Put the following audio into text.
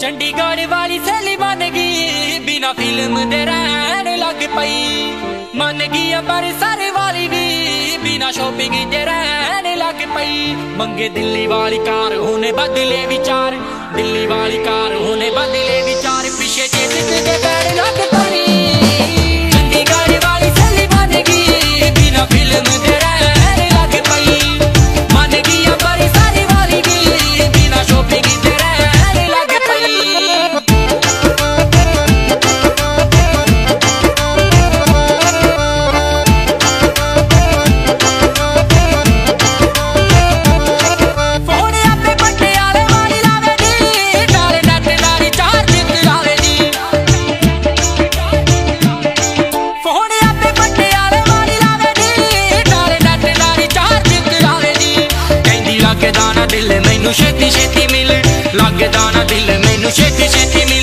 चंडीगढ़ वाली सहेली बन गई, बिना फिल्म दे रहन लग पई। मन गई अमृतसर वाली भी, बिना शॉपिंग दे रहन लग पई। मंगे दिल्ली वाली कार होने बदले विचार, दिल्ली वाली कार होने बदले विचार। पीछे चेतक के बैठ लग पई। चंडीगढ़ वाली सहेली बन गई, बिना फिल्म दे रहन लग पई। मन गई अमृतसर वाली भी, बिना शॉपिंग दे रहन लग पई। छेती छेती मिल लगदा ना दिल मैनू छेती छेती मिल।